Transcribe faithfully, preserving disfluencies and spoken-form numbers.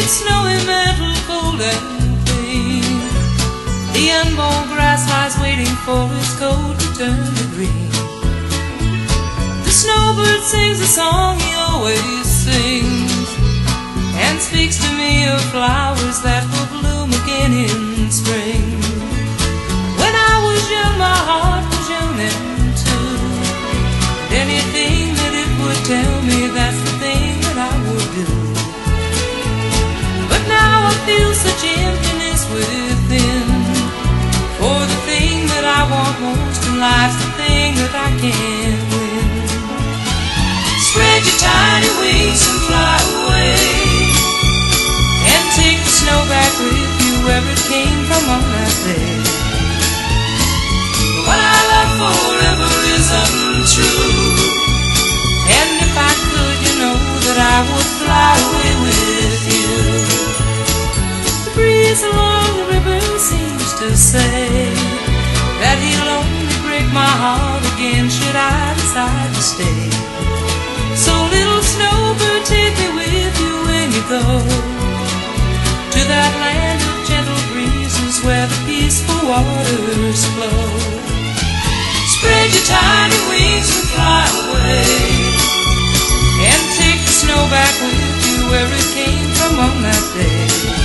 sweet snowy mantle, cold and clean. The unborn grass lies waiting for its coat to turn to green. The snowbird sings a song he always sings, and speaks to me of flowers that will bloom again in spring. When I was young, my heart was young then too, and anything that it would tell me, that's the thing that I would do. But now I feel such emptiness within, for the thing that I want most in life's the thing that I can't win. Spread your tiny wings and fly away, and take the snow back with you where it came from on that day. What I love forever is untrue, and if I could, you know that I would fly away with you. The breeze along the river seems to say that he'll only break my heart again should I decide to stay. So little snowbird, take me with you when you go to that land of gentle breezes where the peaceful waters flow. Spread your tiny wings and fly away, and take the snow back with you where it came from on that day.